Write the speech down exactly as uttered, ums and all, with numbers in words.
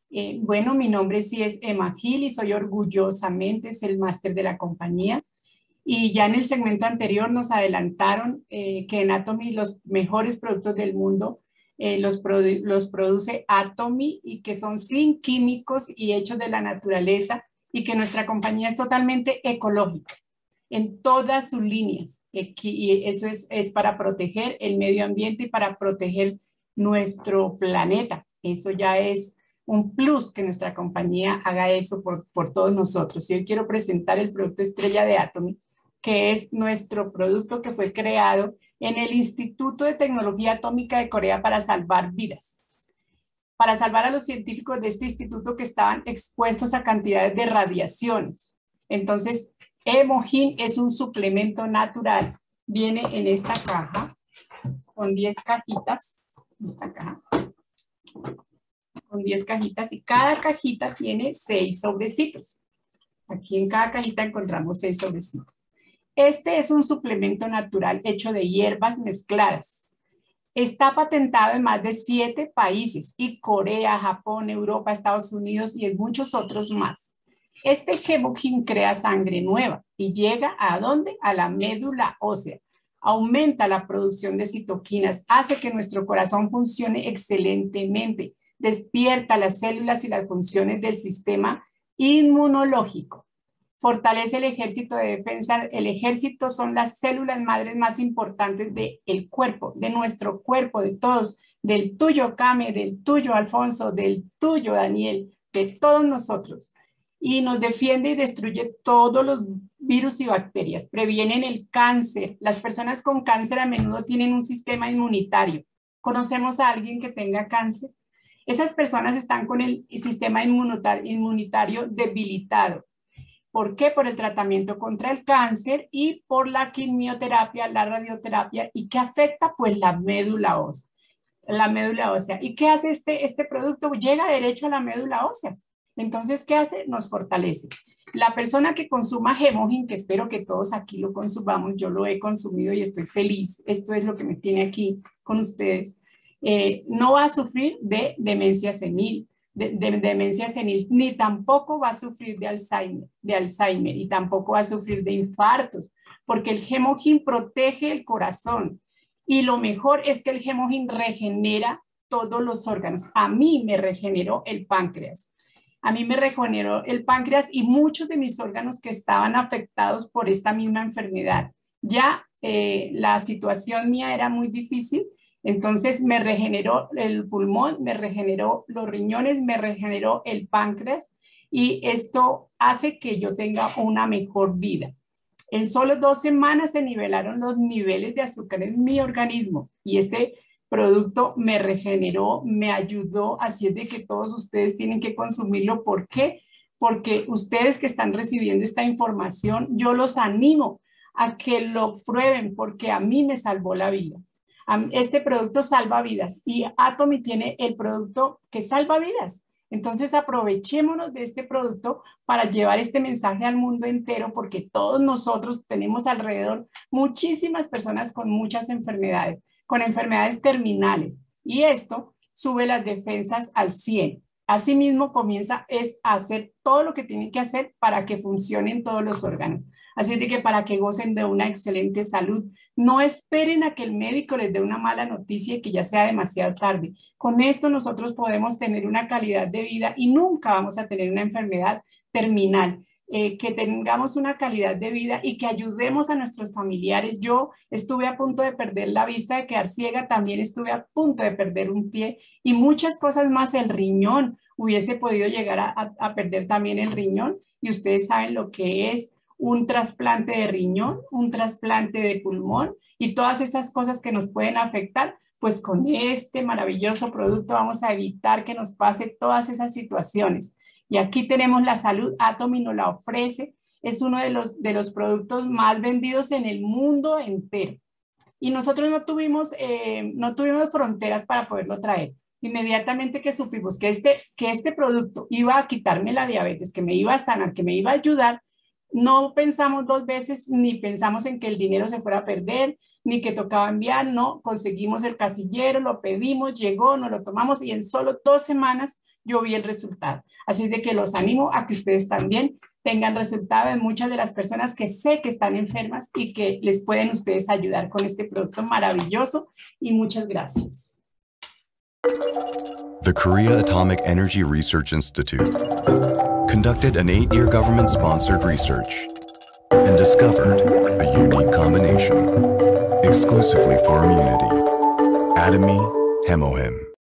Eh, bueno, mi nombre sí es Emma Gil y soy orgullosamente es el máster de la compañía. Y ya en el segmento anterior nos adelantaron eh, que en Atomy los mejores productos del mundo eh, los, produ los produce Atomy y que son sin químicos y hechos de la naturaleza y que nuestra compañía es totalmente ecológica en todas sus líneas. Y eso es, es para proteger el medio ambiente y para proteger nuestro planeta. Eso ya es un plus que nuestra compañía haga eso por, por todos nosotros. Y hoy quiero presentar el producto estrella de Atomy, que es nuestro producto que fue creado en el Instituto de Tecnología Atómica de Corea para salvar vidas. Para salvar a los científicos de este instituto que estaban expuestos a cantidades de radiaciones. Entonces, Hemogin es un suplemento natural. Viene en esta caja con diez cajitas. Esta caja. Con diez cajitas y cada cajita tiene seis sobrecitos. Aquí en cada cajita encontramos seis sobrecitos. Este es un suplemento natural hecho de hierbas mezcladas. Está patentado en más de siete países y Corea, Japón, Europa, Estados Unidos y en muchos otros más. Este Hemogin crea sangre nueva y llega ¿a dónde? A la médula ósea. Aumenta la producción de citoquinas, hace que nuestro corazón funcione excelentemente, despierta las células y las funciones del sistema inmunológico. Fortalece el ejército de defensa. El ejército son las células madres más importantes del cuerpo, de nuestro cuerpo, de todos, del tuyo, Kame, del tuyo, Alfonso, del tuyo, Daniel, de todos nosotros. Y nos defiende y destruye todos los virus y bacterias. Previenen el cáncer. Las personas con cáncer a menudo tienen un sistema inmunitario. ¿Conocemos a alguien que tenga cáncer? Esas personas están con el sistema inmunitario debilitado. ¿Por qué? Por el tratamiento contra el cáncer y por la quimioterapia, la radioterapia. ¿Y qué afecta? Pues la médula ósea. La médula ósea. ¿Y qué hace este, este producto? Llega derecho a la médula ósea. Entonces, ¿qué hace? Nos fortalece. La persona que consuma Hemogin, que espero que todos aquí lo consumamos, yo lo he consumido y estoy feliz. Esto es lo que me tiene aquí con ustedes. Eh, no va a sufrir de demencia senil. De, de, de demencia senil, ni tampoco va a sufrir de Alzheimer, de Alzheimer y tampoco va a sufrir de infartos, porque el Hemogin protege el corazón y lo mejor es que el Hemogin regenera todos los órganos. A mí me regeneró el páncreas, a mí me regeneró el páncreas y muchos de mis órganos que estaban afectados por esta misma enfermedad. Ya eh, la situación mía era muy difícil. Entonces me regeneró el pulmón, me regeneró los riñones, me regeneró el páncreas y esto hace que yo tenga una mejor vida. En solo dos semanas se nivelaron los niveles de azúcar en mi organismo y este producto me regeneró, me ayudó, así es de que todos ustedes tienen que consumirlo. ¿Por qué? Porque ustedes que están recibiendo esta información, yo los animo a que lo prueben porque a mí me salvó la vida. Este producto salva vidas y Atomy tiene el producto que salva vidas. Entonces aprovechémonos de este producto para llevar este mensaje al mundo entero porque todos nosotros tenemos alrededor muchísimas personas con muchas enfermedades, con enfermedades terminales y esto sube las defensas al cien. Asimismo comienza es a hacer todo lo que tiene que hacer para que funcionen todos los órganos. Así de que para que gocen de una excelente salud, no esperen a que el médico les dé una mala noticia y que ya sea demasiado tarde. Con esto nosotros podemos tener una calidad de vida y nunca vamos a tener una enfermedad terminal. Eh, que tengamos una calidad de vida y que ayudemos a nuestros familiares. Yo estuve a punto de perder la vista, de quedar ciega, también estuve a punto de perder un pie y muchas cosas más. El riñón, hubiese podido llegar a, a, a perder también el riñón y ustedes saben lo que es un trasplante de riñón, un trasplante de pulmón y todas esas cosas que nos pueden afectar, pues con este maravilloso producto vamos a evitar que nos pase todas esas situaciones. Y aquí tenemos la salud, Atomy nos la ofrece, es uno de los, de los productos más vendidos en el mundo entero. Y nosotros no tuvimos, eh, no tuvimos fronteras para poderlo traer. Inmediatamente que supimos que este, que este producto iba a quitarme la diabetes, que me iba a sanar, que me iba a ayudar, no pensamos dos veces, ni pensamos en que el dinero se fuera a perder, ni que tocaba enviar, no, conseguimos el casillero, lo pedimos, llegó, nos lo tomamos y en solo dos semanas yo vi el resultado. Así de que los animo a que ustedes también tengan resultado en muchas de las personas que sé que están enfermas y que les pueden ustedes ayudar con este producto maravilloso. Y muchas gracias. The Korea Atomic Energy Research Institute conducted an eight-year government-sponsored research and discovered a unique combination exclusively for immunity, Atomy Hemohim.